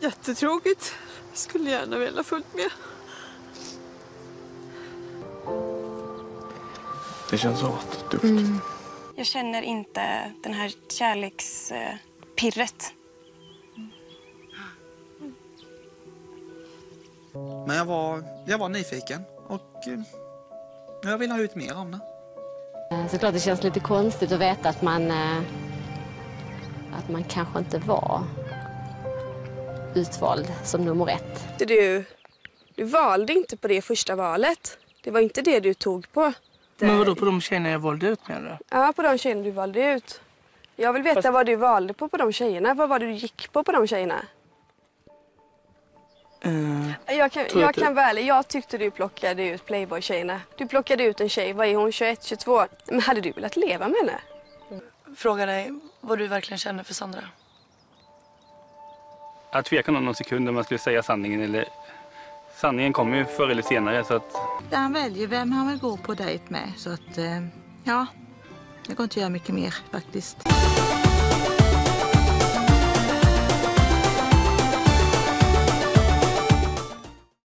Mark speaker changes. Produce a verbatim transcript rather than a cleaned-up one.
Speaker 1: Jättetråkigt. Jag skulle gärna vilja fullt med.
Speaker 2: Det känns hårt, tufft.
Speaker 3: Mm.
Speaker 4: Jag känner inte den här kärlekspirret.
Speaker 5: Men jag var, jag var nyfiken och eh, jag vill ha ut mer om det.
Speaker 3: Såklart det känns lite konstigt att veta att man, eh, att man kanske inte var utvald som nummer ett.
Speaker 6: Du, du valde inte på det första valet. Det var inte det du tog på.
Speaker 7: Men vadå, på de tjejerna jag valde ut med det?
Speaker 6: Ja, på de tjejerna du valde ut. Jag vill veta Fast... vad du valde på på de tjejerna. Vad var det du gick på på de tjejerna?
Speaker 7: Uh,
Speaker 6: jag kan, jag kan väl, jag tyckte du plockade ut Playboy-tjejerna. Du plockade ut en tjej, vad är hon, tjugoett, tjugotvå? Men hade du velat leva med henne?
Speaker 8: Fråga dig vad du verkligen känner för Sandra.
Speaker 9: Jag tvekar någon sekund om man skulle säga sanningen eller... Sanningen kommer ju förr eller senare så att...
Speaker 10: Han väljer vem han vill gå på dejt med så att, ja, det går inte att göra mycket mer faktiskt.